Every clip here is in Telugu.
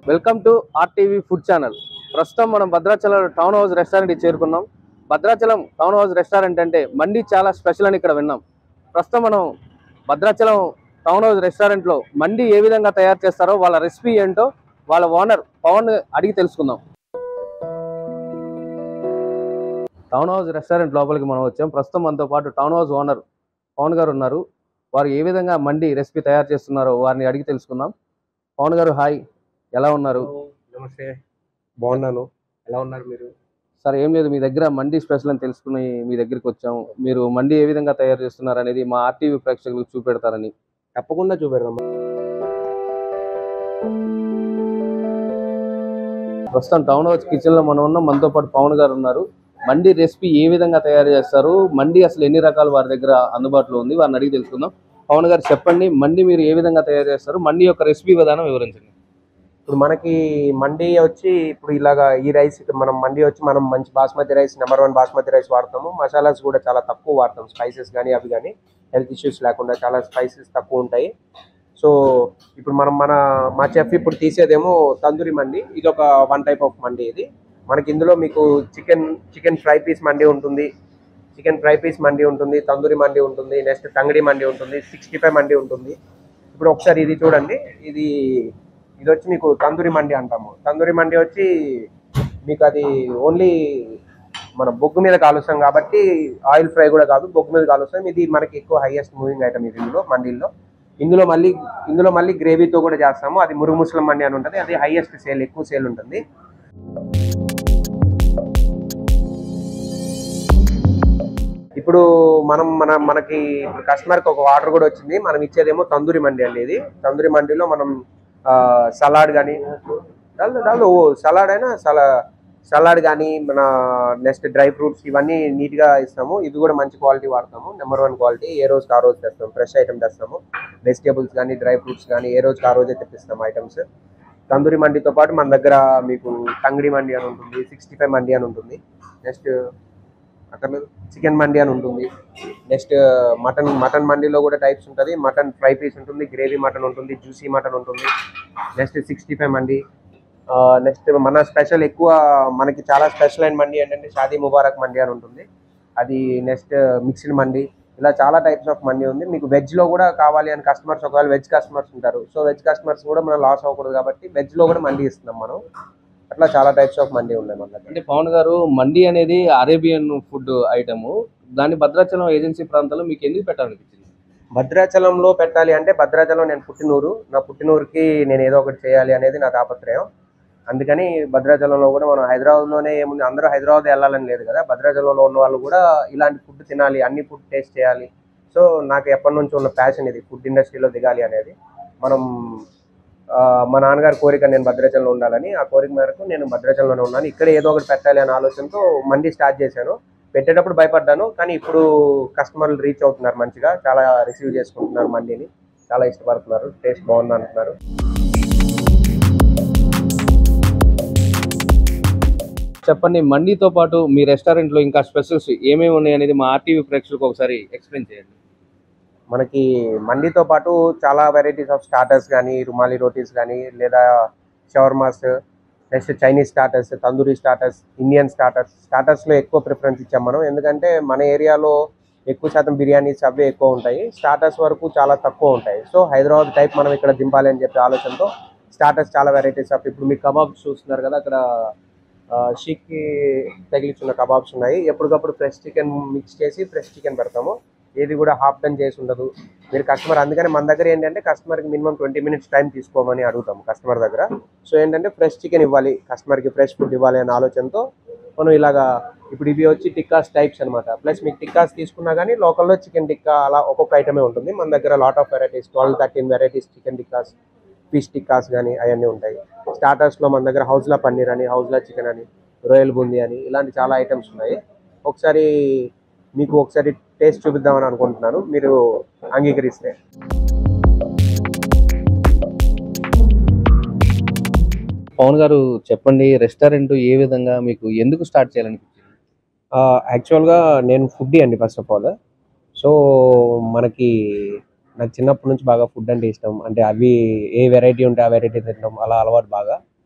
Welcome to RTV food channel. ప్రస్తుతం మనం భద్రాచలం టౌన్ హౌస్ రెస్టారెంట్కి చేరుకున్నాం. భద్రాచలం టౌన్ హౌస్ రెస్టారెంట్ అంటే మండి చాలా స్పెషల్ అని ఇక్కడ విన్నాం. ప్రస్తుతం మనం భద్రాచలం టౌన్ హౌస్ రెస్టారెంట్లో మండి ఏ విధంగా తయారు చేస్తారో, వాళ్ళ రెసిపీ ఏంటో వాళ్ళ ఓనర్ పవన్ అడిగి తెలుసుకుందాం. టౌన్ హౌస్ రెస్టారెంట్ లోపలికి మనం వచ్చాం. ప్రస్తుతం మనతో పాటు టౌన్ హౌస్ ఓనర్ పవన్ గారు ఉన్నారు. వారు ఏ విధంగా మండి రెసిపీ తయారు చేస్తున్నారో వారిని అడిగి తెలుసుకుందాం. పవన్ గారు, హాయ్, ఎలా ఉన్నారు? నమస్తే, బాగున్నాను. ఎలా ఉన్నారు మీరు? సార్, ఏం లేదు, మీ దగ్గర మండి స్పెషల్ అని తెలుసుకుని మీ దగ్గరికి వచ్చాము. మీరు మండి ఏ విధంగా తయారు చేస్తున్నారు అనేది మా ఆర్టీవీ ప్రేక్షకులకు చూపెడతారని. తప్పకుండా చూపెడదాం. ప్రస్తుతం టౌన్ హౌస్ కిచెన్ లో మనం ఉన్నాం. మనతో పాటు పవన్ గారు ఉన్నారు. మండి రెసిపీ ఏ విధంగా తయారు చేస్తారు, మండి అసలు ఎన్ని రకాలు వారి దగ్గర అందుబాటులో ఉంది, వారిని అడిగి తెలుసుకుందాం. పవన్ గారు, చెప్పండి, మండి మీరు ఏ విధంగా తయారు చేస్తారు, మండి యొక్క రెసిపీ విధానం వివరించండి. ఇప్పుడు మనకి మండి వచ్చి ఇప్పుడు ఇలాగా ఈ రైస్ మనం మండి వచ్చి మనం మంచి basmati rice, number 1 basmati rice వాడతాము. మసాలాస్ కూడా చాలా తక్కువ వాడతాం. స్పైసెస్ కానీ అవి కానీ హెల్త్ ఇష్యూస్ లేకుండా చాలా స్పైసెస్ తక్కువ ఉంటాయి. సో ఇప్పుడు మా చెఫ్ ఇప్పుడు తీసేదేమో తందూరి మండి. ఇది ఒక 1 టైప్ ఆఫ్ మండి. ఇది మనకి ఇందులో మీకు చికెన్ ఫ్రై పీస్ మండి ఉంటుంది, తందూరి మండి ఉంటుంది, నెక్స్ట్ తంగడి మండి ఉంటుంది, 65 మండి ఉంటుంది. ఇప్పుడు ఒకసారి ఇది చూడండి. ఇది వచ్చి మీకు తందూరి మండి అంటాము. తందూరి మండి వచ్చి మీకు అది ఓన్లీ మన బొగ్గు మీద కాలుస్తాం కాబట్టి ఆయిల్ ఫ్రై కూడా కాదు, బొగ్గు మీద కాలుస్తాం. ఇది మనకి ఎక్కువ హైయెస్ట్ మూవింగ్ ఐటమ్ ఇది మండీల్లో. ఇందులో మళ్ళీ గ్రేవీతో కూడా చేస్తాము. అది మురుగు ముసలం మండి అని ఉంటుంది. అది హైయెస్ట్ సేల్, ఎక్కువ సేల్ ఉంటుంది. ఇప్పుడు మనకి ఇప్పుడు కస్టమర్కి ఒక ఆర్డర్ కూడా వచ్చింది. మనం ఇచ్చేదేమో తందూరి మండి అండి. ఇది తందూరి మండిలో మనం సలాడ్ కానీ సలాడ్ కానీ మన నెక్స్ట్ డ్రై ఫ్రూట్స్ ఇవన్నీ నీట్గా ఇస్తాము. ఇవి కూడా మంచి క్వాలిటీ వాడతాము, నెంబర్ 1 క్వాలిటీ. ఏ రోజుకి ఆ రోజు తెస్తాము, ఫ్రెష్ ఐటమ్ తెస్తాము. వెజిటేబుల్స్ కానీ డ్రై ఫ్రూట్స్ కానీ ఏ రోజుకి ఆ రోజే తెప్పిస్తాము ఐటమ్స్. తందూరి మండితో పాటు మన దగ్గర మీకు తంగడి మండి అని ఉంటుంది, 65 మండి అని ఉంటుంది, నెక్స్ట్ అక్కడ చికెన్ మండి అని ఉంటుంది. నెక్స్ట్ మటన్ మండిలో కూడా టైప్స్ ఉంటుంది. మటన్ ఫ్రై పీస్ ఉంటుంది, గ్రేవీ మటన్ ఉంటుంది, జ్యూసీ మటన్ ఉంటుంది. నెక్స్ట్ 65 మండి. నెక్స్ట్ మన స్పెషల్ ఎక్కువ మనకి చాలా స్పెషల్ అయిన మండి ఏంటంటే షాదీ ముబారక్ మండి అని ఉంటుంది. అది నెక్స్ట్ మిక్స్డ్ మండి. ఇలా చాలా టైప్స్ ఆఫ్ మండి ఉంది. మీకు వెజ్లో కూడా కావాలి అని కస్టమర్స్, ఒకవేళ వెజ్ కస్టమర్స్ ఉంటారు. సో వెజ్ కస్టమర్స్ కూడా మనం లాస్ అవ్వకూడదు కాబట్టి వెజ్లో కూడా మండి ఇస్తున్నాం మనం. అట్లా చాలా టైప్స్ ఆఫ్ మండి ఉన్నాయి మన దగ్గర. అంటే పవన్ గారు, మండి అనేది అరేబియన్ ఫుడ్ ఐటమ్. దాన్ని భద్రాచలం ఏజెన్సీ ప్రాంతంలో మీకు ఎందుకు పెట్టాలనిపించింది? భద్రాచలంలో పెట్టాలి అంటే భద్రాచలం నేను పుట్టినూరు. నా పుట్టినూరుకి నేను ఏదో ఒకటి చేయాలి అనేది నా తాపత్రయం. అందుకని భద్రాచలంలో కూడా మనం హైదరాబాద్లోనే ఏముంది, అందరూ హైదరాబాద్ వెళ్ళాలని లేదు కదా. భద్రాచలంలో ఉన్న వాళ్ళు కూడా ఇలాంటి ఫుడ్ తినాలి, అన్ని ఫుడ్ టేస్ట్ చేయాలి. సో నాకు ఎప్పటి నుంచి ఉన్న ప్యాషన్ ఇది, ఫుడ్ ఇండస్ట్రీలో దిగాలి అనేది. మా నాన్నగారి కోరిక నేను భద్రాచలంలో ఉండాలని. ఆ కోరిక మేరకు నేను భద్రాచలంలోనే ఉన్నాను. ఇక్కడ ఏదో ఒకటి పెట్టాలి అనే ఆలోచనతో మండి స్టార్ట్ చేశాను. పెట్టేటప్పుడు భయపడ్డాను, కానీ ఇప్పుడు కస్టమర్లు రీచ్ అవుతున్నారు, మంచిగా చాలా రిసీవ్ చేసుకుంటున్నారు, మండిని చాలా ఇష్టపడుతున్నారు, టేస్ట్ బాగుంది అంటున్నారు. చెప్పండి, మండితో పాటు మీ రెస్టారెంట్లో ఇంకా స్పెషల్స్ ఏమేమి ఉన్నాయి అనేది మా ఆర్టీవీ ప్రేక్షకులకు ఒకసారి ఎక్స్ప్లెయిన్ చేయండి. మనకి మండితో పాటు చాలా వెరైటీస్ ఆఫ్ స్టార్టర్స్ కానీ, రుమాలి రోటీస్ కానీ, లేదా shawarmas, next Chinese starters, tandoori starters, Indian స్టార్టర్స్లో ఎక్కువ ప్రిఫరెన్స్ ఇచ్చాం మనం. ఎందుకంటే మన ఏరియాలో ఎక్కువ శాతం బిర్యానీస్ అవే ఎక్కువ ఉంటాయి, స్టార్టర్స్ వరకు చాలా తక్కువ ఉంటాయి. సో హైదరాబాద్ టైప్ మనం ఇక్కడ దింపాలి అని చెప్పే ఆలోచనతో స్టార్టర్స్ చాలా వెరైటీస్ ఆఫ్. ఇప్పుడు మీకు కబాబ్స్ చూస్తున్నారు కదా, అక్కడ షీక్కి తగిలించున్న కబాబ్స్ ఉన్నాయి. ఎప్పటికప్పుడు ఫ్రెష్ చికెన్ మిక్స్ చేసి ఫ్రెష్ చికెన్ పెడతాము. ఏది కూడా హాఫ్ డన్ చేసి ఉండదు. మీరు కస్టమర్, అందుకని మన దగ్గర ఏంటంటే కస్టమర్కి మినిమం 20 మినిట్స్ టైం తీసుకోమని అడుగుతాము కస్టమర్ దగ్గర. సో ఏంటంటే ఫ్రెష్ చికెన్ ఇవ్వాలి, కస్టమర్కి ఫ్రెష్ ఫుడ్ ఇవ్వాలి అనే ఆలోచనతో మనం ఇలాగా. ఇప్పుడు ఇవి వచ్చి టిక్కాస్ టైప్స్ అనమాట. ప్లస్ మీకు టిక్కాస్ తీసుకున్నా కానీ లోకల్లో చికెన్ టిక్కా అలా ఒక్కొక్క ఐటమే ఉంటుంది. మన దగ్గర lot of varieties, 12-13 varieties chicken tikkas, fish tikkas కానీ అవన్నీ ఉంటాయి. స్టార్టర్స్లో మన దగ్గర హౌస్లా పన్నీర్ అని, హౌస్లా చికెన్ అని, రొయ్యల్ బూందీ అని, ఇలాంటి చాలా ఐటమ్స్ ఉన్నాయి. మీకు ఒకసారి టేస్ట్ చూపిద్దామని అనుకుంటున్నాను, మీరు అంగీకరిస్తే. పవన్ గారు, చెప్పండి, రెస్టారెంట్ ఏ విధంగా మీకు ఎందుకు స్టార్ట్ చేయాలనిపించింది? యాక్చువల్గా నేను ఫుడ్డీ అండి ఫస్ట్ ఆఫ్ ఆల్. సో నాకు చిన్నప్పటి నుంచి బాగా ఫుడ్ అంటే ఇష్టం. అంటే అవి ఏ వెరైటీ ఉంటే ఆ వెరైటీ తినడం అలా అలవాటు బాగా.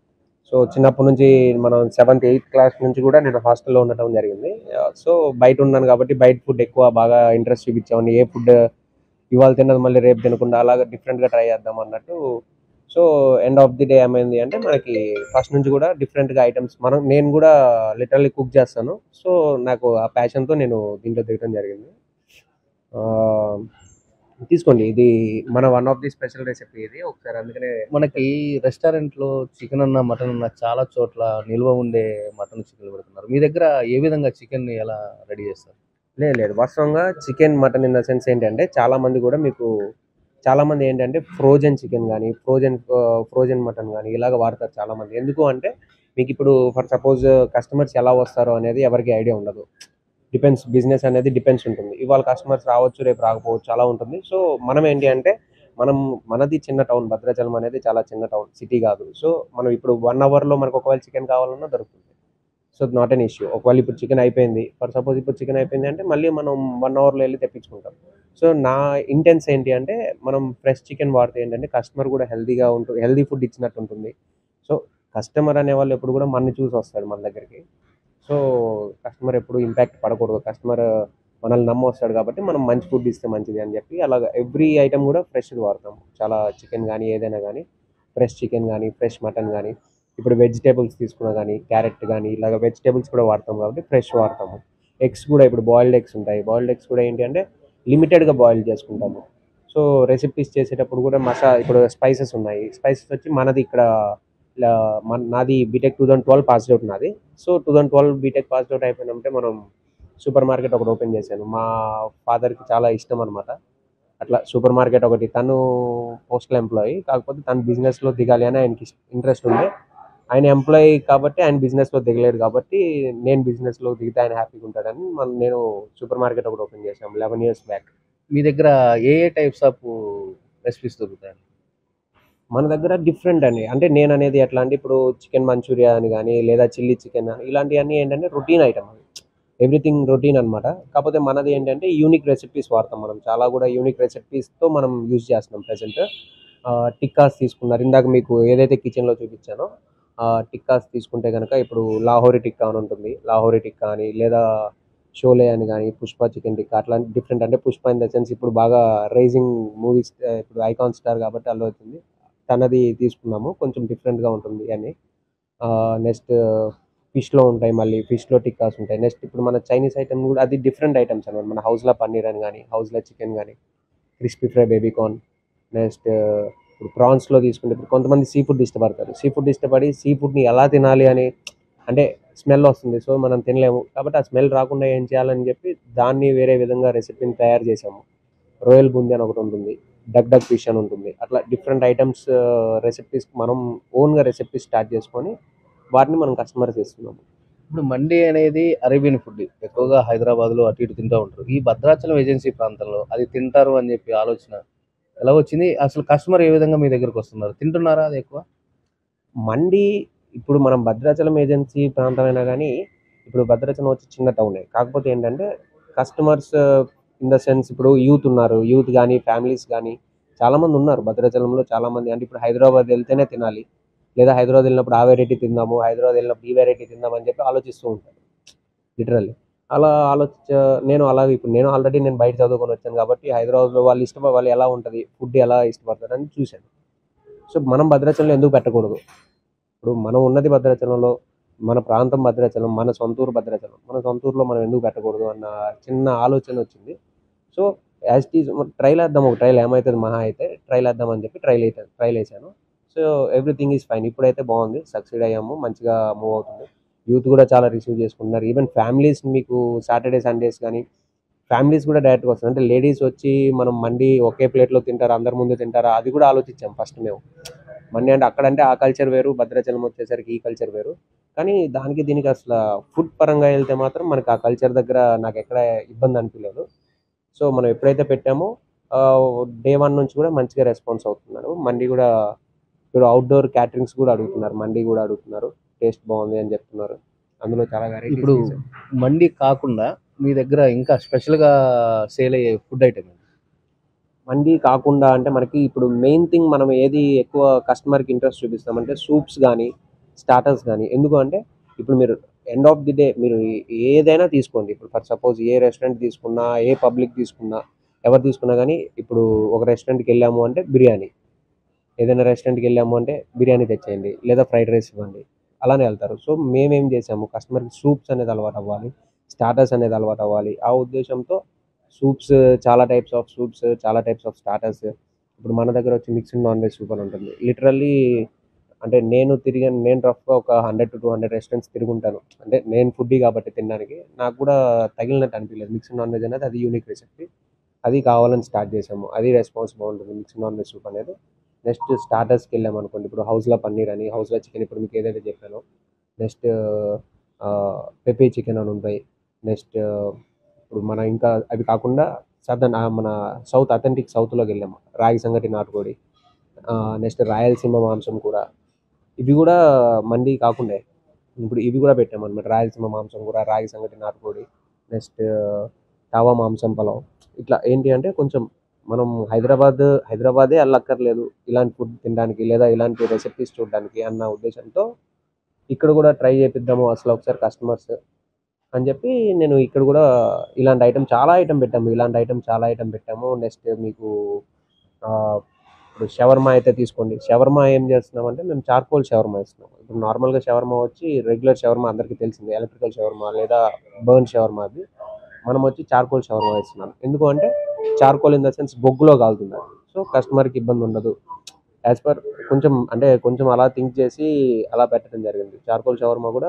సో చిన్నప్పటి నుంచి మనం 7th 8th క్లాస్ నుంచి కూడా నేను హాస్టల్లో ఉండటం జరిగింది. సో బయట ఉన్నాను కాబట్టి బయట ఫుడ్ ఎక్కువ బాగా ఇంట్రెస్ట్ చూపించామని, ఏ ఫుడ్ ఇవాళ తిన్నది మళ్ళీ రేపు తినకుండా అలాగా డిఫరెంట్గా ట్రై చేద్దాం అన్నట్టు. So end of the day ఏమైంది అంటే మనకి ఫస్ట్ నుంచి కూడా డిఫరెంట్గా ఐటమ్స్ నేను కూడా లిటరల్లీ కుక్ చేస్తాను. సో నాకు ఆ ప్యాషన్తో నేను దీంట్లో దిగడం జరిగింది. ఆ, తీసుకోండి, ఇది మన one of the special recipe ఇది ఒకసారి, అందుకనే మనకి రెస్టారెంట్లో చికెన్ అన్న మటన్ అన్న చాలా చోట్ల నిల్వ ఉండే మటన్ చికెన్ పెడుతున్నారు. మీ దగ్గర ఏ విధంగా చికెన్ ఎలా రెడీ చేస్తారు? లేదు వాస్తవంగా chicken mutton in the sense ఏంటంటే చాలా మంది ఏంటంటే ఫ్రోజన్ చికెన్ కానీ ఫ్రోజన్ మటన్ కానీ ఇలాగ వాడతారు చాలా మంది. ఎందుకు అంటే మీకు ఇప్పుడు ఫర్ సపోజ్ కస్టమర్స్ ఎలా వస్తారో అనేది ఎవరికి ఐడియా ఉండదు. డిపెండ్స్, బిజినెస్ అనేది డిపెండ్స్ ఉంటుంది. ఇవాళ కస్టమర్స్ రావచ్చు, రేపు రాకపోవచ్చు, అలా ఉంటుంది. సో మనం ఏంటి అంటే మనది చిన్న టౌన్, భద్రాచలం అనేది చాలా చిన్న టౌన్, సిటీ కాదు. సో మనం ఇప్పుడు 1 అవర్లో మనకు ఒకవేళ చికెన్ కావాలన్నా దొరుకుతుంది. So not an issue. ఒకవేళ ఇప్పుడు చికెన్ అయిపోయింది, ఫర్ సపోజ్ ఇప్పుడు చికెన్ అయిపోయింది అంటే మళ్ళీ మనం 1 అవర్లో వెళ్ళి తెప్పించుకుంటాం. సో నా ఇంటెన్స్ ఏంటి అంటే మనం ఫ్రెష్ చికెన్ వాడితే ఏంటంటే కస్టమర్ కూడా హెల్తీగా ఉంటుంది, హెల్తీ ఫుడ్ ఇచ్చినట్టు ఉంటుంది. సో కస్టమర్ అనేవాళ్ళు ఎప్పుడు కూడా మనని చూసి వస్తాడు మన దగ్గరికి. సో కస్టమర్ ఎప్పుడు ఇంపాక్ట్ పడకూడదు, కస్టమర్ మనల్ని నమ్మి వస్తాడు కాబట్టి మనం మంచి ఫుడ్ ఇస్తే మంచిది అని చెప్పి అలాగ ఎవ్రీ ఐటమ్ కూడా ఫ్రెష్గా వాడతాం. చాలా చికెన్ కానీ ఏదైనా కానీ ఫ్రెష్ చికెన్ కానీ ఫ్రెష్ మటన్ కానీ, ఇప్పుడు వెజిటేబుల్స్ తీసుకున్నా కానీ క్యారెట్ కానీ ఇలాగ వెజిటేబుల్స్ కూడా వాడతాం కాబట్టి ఫ్రెష్ వాడతాము. ఎగ్స్ కూడా ఇప్పుడు బాయిల్డ్ ఎగ్స్ ఉంటాయి. బాయిల్డ్ ఎగ్స్ కూడా ఏంటి అంటే లిమిటెడ్గా బాయిల్ చేసుకుంటాము. సో రెసిపీస్ చేసేటప్పుడు కూడా ఇప్పుడు స్పైసెస్ ఉన్నాయి. స్పైసెస్ వచ్చి మనది ఇక్కడ ఇలా నాది బీటెక్ 2012 పాస్డ్ అవుట్ నాది. సో 2012 బీటెక్ పాస్డ్ అవుట్ అయిపోయినంటే మనం సూపర్ మార్కెట్ ఒకటి ఓపెన్ చేశాను. మా ఫాదర్కి చాలా ఇష్టం అనమాట. అట్లా సూపర్ మార్కెట్ ఒకటి, తను పోస్టల్ ఎంప్లాయీ కాకపోతే తను బిజినెస్లో దిగాలి అని ఆయనకి ఇంట్రెస్ట్ ఉంది. ఆయన ఎంప్లాయీ కాబట్టి ఆయన బిజినెస్లో దిగలేడు కాబట్టి నేను బిజినెస్లో దిగితే ఆయన హ్యాపీగా ఉంటాడని నేను సూపర్ మార్కెట్ ఒకటి ఓపెన్ చేశాను 11 years బ్యాక్. మీ దగ్గర ఏ ఏ టైప్స్ ఆఫ్ రెసిపీస్ దొరుకుతాయి? మన దగ్గర డిఫరెంట్ అని అంటే నేను అనేది ఎట్లా అంటే ఇప్పుడు చికెన్ మంచూరియా అని కానీ లేదా చిల్లీ చికెన్ ఇలాంటివన్నీ ఏంటంటే రొటీన్ ఐటమ్, ఎవ్రీథింగ్ రొటీన్ అనమాట. కాకపోతే మనది ఏంటంటే యూనిక్ రెసిపీస్ వాడతాం. మనం చాలా కూడా యూనిక్ రెసిపీస్తో మనం యూజ్ చేస్తున్నాం ప్రజెంట్. టిక్కాస్ తీసుకున్నారు ఇందాక మీకు ఏదైతే కిచెన్లో చూపించానో, టిక్కాస్ తీసుకుంటే కనుక ఇప్పుడు లాహోరీ టిక్కా అని ఉంటుంది. లాహోరీ టిక్కా అని లేదా షోలే అని కానీ పుష్ప చికెన్ టిక్కా అట్లాంటి డిఫరెంట్, అంటే పుష్ప ఇన్ ద సెన్స్ ఇప్పుడు బాగా రైజింగ్ మూవీస్, ఇప్పుడు ఐకాన్ స్టార్ కాబట్టి అల్లు అవుతుంది, తనది తీసుకున్నాము, కొంచెం డిఫరెంట్గా ఉంటుంది అని. నెక్స్ట్ ఫిష్లో ఉంటాయి, మళ్ళీ ఫిష్లో టిక్కాస్ ఉంటాయి. నెక్స్ట్ ఇప్పుడు మన చైనీస్ ఐటమ్ కూడా అది డిఫరెంట్ ఐటమ్స్ అనమాట. మన హౌస్లో పన్నీర్ అని కానీ హౌస్లో చికెన్ కానీ క్రిస్పీ ఫ్రై బేబీకార్న్. నెక్స్ట్ ఇప్పుడు ప్రాన్స్లో తీసుకుంటే ఇప్పుడు కొంతమంది సీ ఫుడ్ ఇష్టపడతారు. సీ ఫుడ్ ఇష్టపడి సీ ఫుడ్ని ఎలా తినాలి అని అంటే స్మెల్ వస్తుంది, సో మనం తినలేము కాబట్టి ఆ స్మెల్ రాకుండా ఏం చేయాలని చెప్పి దాన్ని వేరే విధంగా రెసిపీని తయారు చేసాము. రోయల్ బూందీ అని ఒకటి ఉంటుంది, డక్ ఫిష్ అని ఉంటుంది. అట్లా డిఫరెంట్ ఐటమ్స్ రెసిపీస్ మనం ఓన్గా రెసిపీస్ స్టార్ట్ చేసుకొని వాటిని మనం కస్టమర్స్ ఇస్తున్నాము. ఇప్పుడు మండి అనేది అరేబియన్ ఫుడ్, ఎక్కువగా హైదరాబాద్లో అటు ఇటు తింటూ ఉంటారు. ఈ భద్రాచలం ఏజెన్సీ ప్రాంతంలో అది తింటారు అని చెప్పి ఆలోచన ఎలా వచ్చింది? అసలు కస్టమర్ ఏ విధంగా మీ దగ్గరకు వస్తున్నారు, తింటున్నారా అది ఎక్కువ? మండి ఇప్పుడు మనం భద్రాచలం ఏజెన్సీ ప్రాంతమైనా కానీ ఇప్పుడు భద్రాచలం వచ్చి చిన్న టౌనే, కాకపోతే ఏంటంటే కస్టమర్స్ ఇన్ ద సెన్స్ ఇప్పుడు యూత్ ఉన్నారు, యూత్ కానీ ఫ్యామిలీస్ కానీ చాలామంది ఉన్నారు భద్రాచలంలో. చాలామంది అంటే ఇప్పుడు హైదరాబాద్ వెళ్తేనే తినాలి, లేదా హైదరాబాద్ వెళ్ళినప్పుడు ఆ వెరైటీ తిందాము, హైదరాబాద్ వెళ్ళినప్పుడు ఈ వెరైటీ తిందామని చెప్పి ఆలోచిస్తూ ఉంటారు లిటరల్లీ. అలా అలాగే ఇప్పుడు నేను బయట చదువుకొని వచ్చాను కాబట్టి హైదరాబాద్లో వాళ్ళు ఎలా ఉంటుంది ఫుడ్ ఎలా ఇష్టపడతారని చూశాను. సో మనం భద్రాచలంలో ఎందుకు పెట్టకూడదు? ఇప్పుడు మనం ఉన్నది భద్రాచలంలో, మన ప్రాంతం భద్రాచలం, మన సొంతూరు భద్రాచలం, మన సొంతూరులో మనం ఎందుకు పెట్టకూడదు అన్న చిన్న ఆలోచన వచ్చింది. So as it is trial వేద్దాం, ఒక ట్రైల్ ఏమవుతుంది మహా అయితే ట్రైల్ వేద్దామని చెప్పి ట్రైల్ వేసాను. సో ఎవ్రీథింగ్ ఈజ్ ఫైన్, ఇప్పుడైతే బాగుంది, సక్సీడ్ అయ్యాము, మంచిగా మూవ్ అవుతుంది. యూత్ కూడా చాలా రిసీవ్ చేసుకుంటున్నారు. ఈవెన్ ఫ్యామిలీస్ మీకు సాటర్డే సండేస్ కానీ ఫ్యామిలీస్ కూడా డైరెక్ట్గా వస్తారు. అంటే లేడీస్ వచ్చి మనం మండి ఒకే ప్లేట్లో తింటారా, అందరి ముందు తింటారా, అది కూడా ఆలోచించాం ఫస్ట్ మేము. మండి అంటే అక్కడంటే ఆ కల్చర్ వేరు, భద్రాచలం వచ్చేసరికి ఈ కల్చర్ వేరు. కానీ దానికి దీనికి అసలు ఫుడ్ పరంగా వెళ్తే మాత్రం మనకి ఆ కల్చర్ దగ్గర నాకు ఎక్కడ ఇబ్బంది అనిపించలేదు. సో మనం ఎప్పుడైతే పెట్టామో డే 1 నుంచి కూడా మంచిగా రెస్పాన్స్ అవుతున్నారు. మండి కూడా ఇప్పుడు అవుట్డోర్ క్యాటరింగ్స్ కూడా అడుగుతున్నారు, మండి కూడా అడుగుతున్నారు, టేస్ట్ బాగుంది అని చెప్తున్నారు. అందులో చాలా ఇప్పుడు వెరైటీస్. మండి కాకుండా మీ దగ్గర ఇంకా స్పెషల్గా సేల్ అయ్యే ఫుడ్ ఐటమ్? మండి కాకుండా అంటే మనకి ఇప్పుడు మెయిన్ థింగ్ మనం ఏది ఎక్కువ కస్టమర్కి ఇంట్రెస్ట్ చూపిస్తామంటే సూప్స్ కానీ స్టార్టర్స్ కానీ. ఎందుకు అంటే ఇప్పుడు మీరు ఎండ్ ఆఫ్ ది డే మీరు ఏదైనా తీసుకోండి. ఇప్పుడు ఫర్ సపోజ్ ఏ రెస్టారెంట్ తీసుకున్నా, ఏ పబ్లిక్ తీసుకున్నా, ఎవరు తీసుకున్నా కానీ ఇప్పుడు ఒక రెస్టారెంట్కి వెళ్ళాము అంటే బిర్యానీ, ఏదైనా రెస్టారెంట్కి వెళ్ళాము అంటే బిర్యానీ తెచ్చేయండి, లేదా ఫ్రైడ్ రైస్ ఇవ్వండి, అలానే వెళ్తారు. సో మేమేం చేసాము, కస్టమర్కి సూప్స్ అనేది అలవాటు అవ్వాలి, స్టార్టర్స్ అనేది అలవాటు అవ్వాలి. ఆ ఉద్దేశంతో సూప్స్, చాలా టైప్స్ ఆఫ్ సూప్స్, చాలా టైప్స్ ఆఫ్ స్టార్టర్స్. ఇప్పుడు మన దగ్గర వచ్చి మిక్స్డ్ నాన్ వెజ్ సూప్ అని ఉంటుంది. లిటరల్లీ అంటే నేను రఫ్గా ఒక 100 to 200 రెస్టారెంట్స్ తిరుగుంటాను. అంటే నేను ఫుడ్డీ కాబట్టి తినడానికి నాకు కూడా తగిలినట్టు అనిపించలేదు. మిక్స్డ్ నాన్ వెజ్ అనేది అది యూనిక్ రెసిపీ, అది కావాలని స్టార్ట్ చేసాము. అది రెస్పాన్స్ బాగుంటుంది మిక్స్డ్ నాన్ వెజ్ సూప్ అనేది. నెక్స్ట్ స్టార్టర్స్కి వెళ్ళాము అనుకోండి, ఇప్పుడు హౌస్లో పన్నీర్ అని, హౌస్లో చికెన్, ఇప్పుడు మీకు ఏదైతే చెప్పానో. నెక్స్ట్ పెప్పీ చికెన్ అని ఉంటాయి. నెక్స్ట్ ఇప్పుడు మన ఇంకా అవి కాకుండా మన సౌత్ అథెంటిక్ సౌత్లోకి వెళ్ళాము, రాగి సంగటి నాటుకోడి. నెక్స్ట్ రాయలసీమ మాంసం కూర, ఇవి కూడా మండి కాకుండా ఇప్పుడు ఇవి కూడా పెట్టామన్నమాట. రాయలసీమ మాంసం కూర, రాగి సంగటి నాటుకోడి, నెక్స్ట్ తావా మాంసం పలావ్. ఇట్లా ఏంటి అంటే కొంచెం మనం హైదరాబాదే వెళ్ళక్కర్లేదు ఇలాంటి ఫుడ్ తినడానికి, లేదా ఇలాంటి రెసిపీస్ చూడడానికి అన్న ఉద్దేశంతో ఇక్కడ కూడా ట్రై చేపిద్దాము అసలు ఒకసారి కస్టమర్స్ అని చెప్పి నేను ఇక్కడ కూడా చాలా ఐటమ్ పెట్టాము. చాలా ఐటమ్ పెట్టాము. నెక్స్ట్ మీకు ఆ, ఇప్పుడు షవర్మా అయితే తీసుకోండి. షవర్మా ఏం చేస్తున్నామంటే మేము చార్కోల్ షవర్మా ఇస్తున్నాం. ఇప్పుడు నార్మల్గా షవర్మా వచ్చి రెగ్యులర్ షవర్మా అందరికీ తెలిసింది, ఎలక్ట్రికల్ షవర్మా లేదా బర్న్ షవర్మా. అది మనం వచ్చి చార్కోల్ షవర్మా ఇస్తున్నాం. ఎందుకు అంటే చార్కోల్ ఇన్ ద సెన్స్ బొగ్గులో కాలుతుంది, సో కస్టమర్కి ఇబ్బంది ఉండదు. యాజ్ పర్ కొంచెం అలా థింక్ చేసి అలా పెట్టడం జరిగింది. చార్కోల్ షవర్మా కూడా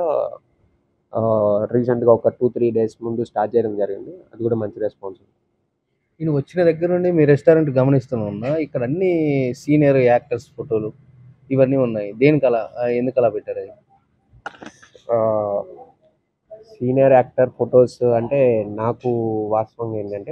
రీసెంట్గా ఒక 2-3 days ముందు స్టార్ట్ చేయడం జరిగింది. అది కూడా మంచి రెస్పాన్స్. నేను వచ్చిన దగ్గర నుండి మీ రెస్టారెంట్ గమనిస్తున్నా, ఇక్కడ అన్ని సీనియర్ యాక్టర్స్ ఫోటోలు ఇవన్నీ ఉన్నాయి. దేనికి అలా, ఎందుకు అలా పెట్టారు అది? సీనియర్ యాక్టర్ ఫొటోస్ అంటే నాకు వాస్తవంగా ఏంటంటే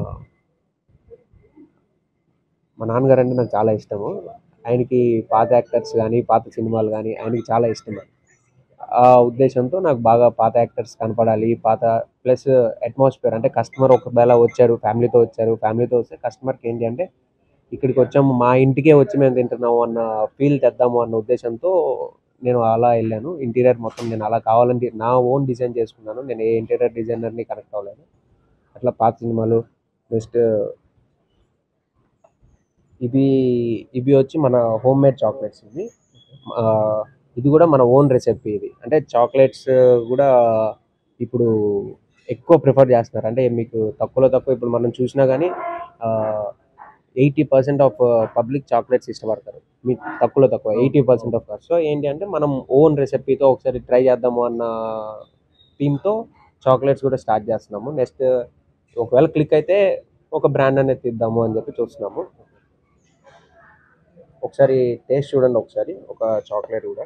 మా నాన్నగారు అంటే నాకు చాలా ఇష్టము. ఆయనకి పాత యాక్టర్స్ కానీ, పాత సినిమాలు కానీ ఆయనకి చాలా ఇష్టం. ఆ ఉద్దేశంతో నాకు బాగా పాత యాక్టర్స్ కనపడాలి. ప్లస్ అట్మాస్ఫియర్ అంటే కస్టమర్ ఒకవేళ ఫ్యామిలీతో వస్తే కస్టమర్కి ఏంటి అంటే ఇక్కడికి వచ్చాము, మా ఇంటికే వచ్చి మేము తింటున్నాము అన్న ఫీల్ తెద్దాము అన్న ఉద్దేశంతో నేను అలా వెళ్ళాను. ఇంటీరియర్ మొత్తం నేను అలా కావాలంటే నా ఓన్ డిజైన్ చేసుకున్నాను. నేను ఏ ఇంటీరియర్ డిజైనర్ని కనెక్ట్ అవ్వలేదు. అట్లా పాత సినిమాలు. నెక్స్ట్ ఇవి వచ్చి మన హోమ్ మేడ్ చాక్లెట్స్. ఇది కూడా మన ఓన్ రెసిపీ. ఇది అంటే చాక్లెట్స్ కూడా ఇప్పుడు ఎక్కువ ప్రిఫర్ చేస్తున్నారు. అంటే మీకు తక్కువ ఇప్పుడు మనం చూసినా కానీ 80% ఆఫ్ పబ్లిక్ చాక్లెట్స్ ఇష్టపడతారు. మీకు తక్కువ 80% ఆఫ్. సో ఏంటి అంటే మనం ఓన్ రెసిపీతో ఒకసారి ట్రై చేద్దాము అన్న థీమ్తో చాక్లెట్స్ కూడా స్టార్ట్ చేస్తున్నాము. నెక్స్ట్ ఒకవేళ క్లిక్ అయితే ఒక బ్రాండ్ అనేది తీద్దాము అని చెప్పి చూస్తున్నాము. ఒకసారి టేస్ట్ చూడండి, ఒకసారి ఒక చాక్లెట్ కూడా.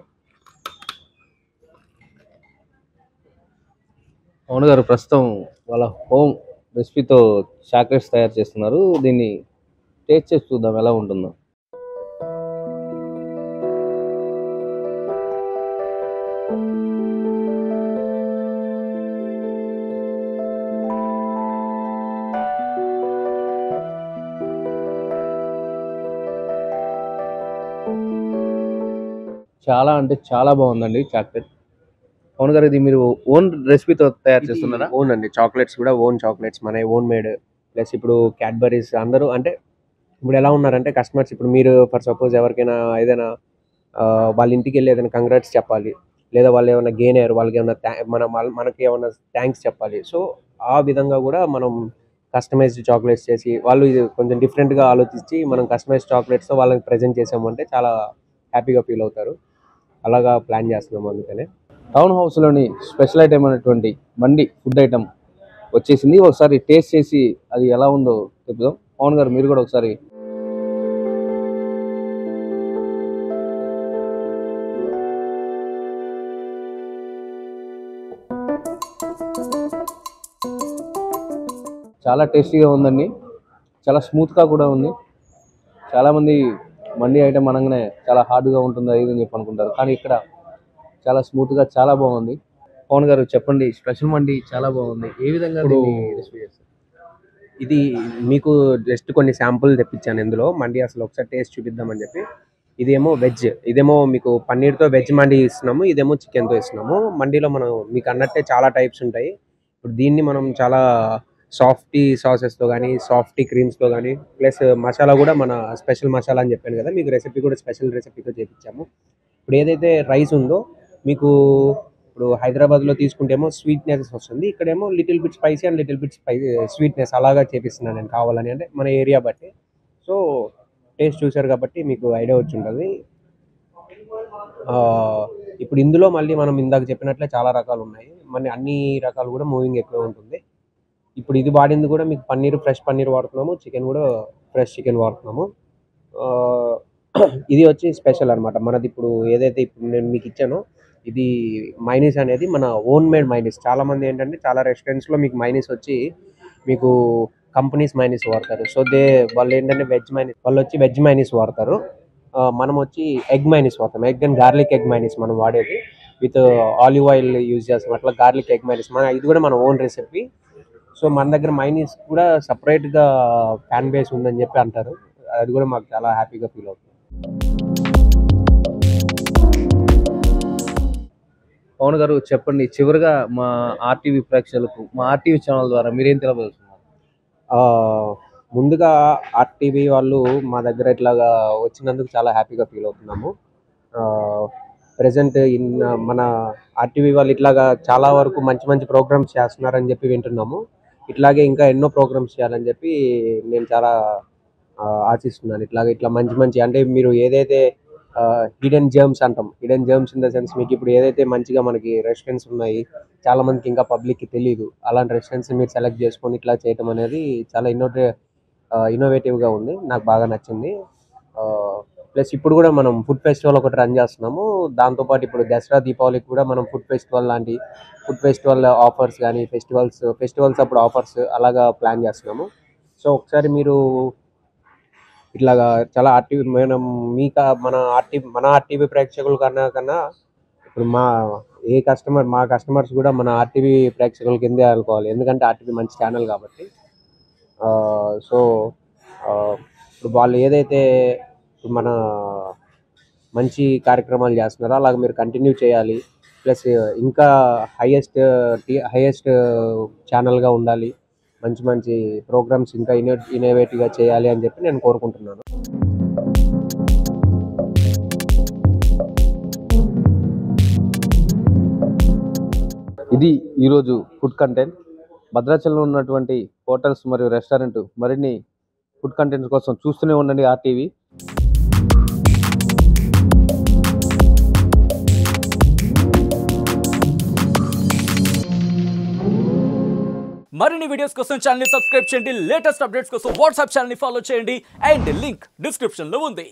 అవును గారు, ప్రస్తుతం వాళ్ళ హోమ్ రెసిపీతో చాక్లెట్స్ తయారు చేస్తున్నారు. దీన్ని టేస్ట్ చేసి చూద్దాం ఎలా ఉంటుందో. చాలా అంటే చాలా బాగుందండి చాక్లెట్. అవును గారు, ఇది మీరు ఓన్ రెసిపీతో తయారు చేస్తున్నారా? ఓన్ అండి, చాక్లెట్స్ కూడా ఓన్ చాక్లెట్స్ మన ఓన్ మేడ్. ప్లస్ ఇప్పుడు క్యాడ్బరీస్ అందరూ అంటే ఇప్పుడు ఎలా ఉన్నారంటే కస్టమర్స్, ఇప్పుడు మీరు ఫర్ సపోజ్ ఎవరికైనా ఏదైనా వాళ్ళ ఇంటికి వెళ్ళి ఏదైనా కంగ్రాట్స్ చెప్పాలి, లేదా వాళ్ళు ఏమైనా గెయిన్ అయ్యారు, వాళ్ళకి ఏమైనా మనకి ఏమైనా థ్యాంక్స్ చెప్పాలి. సో ఆ విధంగా కూడా మనం కస్టమైజ్డ్ చాక్లెట్స్ చేసి, వాళ్ళు ఇది కొంచెం డిఫరెంట్గా ఆలోచించి మనం కస్టమైజ్డ్ చాక్లెట్స్తో వాళ్ళకి ప్రజెంట్ చేసామంటే చాలా హ్యాపీగా ఫీల్ అవుతారు. అలాగా ప్లాన్ చేస్తున్నాము. అందుకనే టౌన్ హౌస్లోని స్పెషల్ ఐటమ్ అయినటువంటి మండి ఫుడ్ ఐటమ్ వచ్చేసింది. ఒకసారి టేస్ట్ చేసి అది ఎలా ఉందో చెప్దాం. అవును గారు, మీరు కూడా ఒకసారి. చాలా టేస్టీగా ఉందండి, చాలా స్మూత్గా కూడా ఉంది. చాలామంది మండి ఐటమ్ అనగానే చాలా హార్డ్గా ఉంటుంది అది అని చెప్పి అనుకుంటారు, కానీ ఇక్కడ చాలా స్మూత్గా చాలా బాగుంది. పవన్ గారు చెప్పండి, స్పెషల్ మండి చాలా బాగుంది, ఏ విధంగా రెసిపీ చేస్తారు? ఇది మీకు జస్ట్ కొన్ని శాంపుల్ తెప్పించాను ఇందులో మండి, అసలు ఒకసారి టేస్ట్ చూపిద్దామని చెప్పి. ఇదేమో వెజ్, ఇదేమో మీకు పన్నీర్తో వెజ్ మండి ఇస్తున్నాము, ఇదేమో చికెన్తో ఇస్తున్నాము. మండీలో మనం మీకు అన్నట్టే చాలా టైప్స్ ఉంటాయి. ఇప్పుడు దీన్ని మనం చాలా సాఫ్టీ సాసెస్తో కానీ సాఫ్టీ క్రీమ్స్తో కానీ ప్లస్ మసాలా కూడా మన స్పెషల్ మసాలా అని చెప్పాను కదా, మీకు రెసిపీ కూడా స్పెషల్ రెసిపీతో చేయించాము. ఇప్పుడు ఏదైతే రైస్ ఉందో మీకు ఇప్పుడు హైదరాబాద్లో తీసుకుంటేమో స్వీట్నెస్ వస్తుంది, ఇక్కడేమో little bit spicy and little bit sweetness అలాగా చేపిస్తున్నాను నేను కావాలని, అంటే మన ఏరియా బట్టి. సో టేస్ట్ చూశారు కాబట్టి మీకు ఐడియా వచ్చి ఉంటుంది. ఇప్పుడు ఇందులో మళ్ళీ మనం ఇందాక చెప్పినట్లే చాలా రకాలు ఉన్నాయి, మన అన్ని రకాలు కూడా మూవింగ్ ఎక్కువ ఉంటుంది. ఇప్పుడు ఇది వాడింది కూడా మీకు పన్నీర్, ఫ్రెష్ పన్నీర్ వాడుతున్నాము, చికెన్ కూడా ఫ్రెష్ చికెన్ వాడుతున్నాము. ఇది వచ్చి స్పెషల్ అనమాట మనది. ఇప్పుడు ఏదైతే ఇప్పుడు నేను మీకు ఇచ్చానో ఇది మైనీస్ అనేది మన ఓన్ మేడ్ మైనీస్. చాలామంది ఏంటంటే చాలా రెస్టారెంట్స్లో మీకు మైనీస్ వచ్చి మీకు కంపెనీస్ మైనీస్ వాడతారు. సో వాళ్ళు ఏంటంటే వాళ్ళు వచ్చి వెజ్ మైనీస్ వాడతారు. మనం వచ్చి ఎగ్ మైనీస్ వాడతాం, egg and garlic egg mayonnaise మనం వాడేది, విత్ ఆలివ్ ఆయిల్ యూజ్ చేస్తాం. అట్లా గార్లిక్ ఎగ్ మైనీస్ ఇది కూడా మన ఓన్ రెసిపీ. సో మన దగ్గర మైనీస్ కూడా సపరేట్గా ఫ్యాన్ బేస్ ఉందని చెప్పి అంటారు. అది కూడా మాకు చాలా హ్యాపీగా ఫీల్ అవుతుంది. పవన్ గారు చెప్పండి, చివరిగా మా ఆర్టీవీ ప్రేక్షకులకు మా ఆర్టీవీ ఛానల్ ద్వారా మీరేం తెలవబోతున్నారు? ముందుగా ఆర్టీవీ వాళ్ళు మా దగ్గర ఇట్లాగా వచ్చినందుకు చాలా హ్యాపీగా ఫీల్ అవుతున్నాము. ప్రజెంట్ మన ఆర్టీవీ వాళ్ళు ఇట్లాగా చాలా వరకు మంచి మంచి ప్రోగ్రామ్స్ చేస్తున్నారని చెప్పి వింటున్నాము. ఇట్లాగే ఇంకా ఎన్నో ప్రోగ్రామ్స్ చేయాలని చెప్పి నేను చాలా ఆశిస్తున్నాను. ఇట్లా మంచి మంచి అంటే మీరు ఏదైతే హిడెన్ జర్మ్స్ అంటాం, hidden germs in the sense మీకు ఇప్పుడు ఏదైతే మంచిగా మనకి రెస్టారెంట్స్ ఉన్నాయి, చాలా మందికి ఇంకా పబ్లిక్కి తెలియదు, అలాంటి రెస్టారెంట్స్ మీరు సెలెక్ట్ చేసుకొని ఇట్లా చేయడం అనేది చాలా ఇన్నోవేటివ్గా ఉంది, నాకు బాగా నచ్చింది. ప్లస్ ఇప్పుడు కూడా మనం ఫుడ్ ఫెస్టివల్ ఒకటి రన్ చేస్తున్నాము. దాంతోపాటు ఇప్పుడు దసరా, దీపావళికి కూడా మనం ఫుడ్ ఫెస్టివల్ ఆఫర్స్ కానీ ఫెస్టివల్స్ అప్పుడు ఆఫర్స్ అలాగా ప్లాన్ చేస్తున్నాము. సో ఒకసారి మీరు ఇట్లాగా చాలా ఆర్టీవీ మన ఆర్టీవీ ప్రేక్షకుల కన్నా ఇప్పుడు మా కస్టమర్స్ కూడా మన ఆర్టీవీ ప్రేక్షకుల కిందే అనుకోవాలి, ఎందుకంటే ఆర్టీవీ మంచి ఛానల్ కాబట్టి. సో ఇప్పుడు వాళ్ళు ఏదైతే మన మంచి కార్యక్రమాలు చేస్తున్నారో అలాగ మీరు కంటిన్యూ చేయాలి. ప్లస్ ఇంకా హైయెస్ట్ ఛానల్గా ఉండాలి, మంచి మంచి ప్రోగ్రామ్స్ ఇంకా ఇన్నోవేటివ్గా చేయాలి అని చెప్పి నేను కోరుకుంటున్నాను. ఇది ఈరోజు ఫుడ్ కంటెంట్. భద్రాచలంలో ఉన్నటువంటి హోటల్స్ మరియు రెస్టారెంట్ మరిన్ని ఫుడ్ కంటెంట్స్ కోసం చూస్తూనే ఉండండి ఆర్టీవీ. మరిన్ని వీడియోస్ కోసం ఛానల్ ని సబ్స్క్రైబ్ చేయండి, లేటెస్ట్ అప్డేట్స్ కోసం వాట్సాప్ ఛానల్ ని ఫాలో చేయండి, అండ్ లింక్ డిస్క్రిప్షన్ లో ఉంది.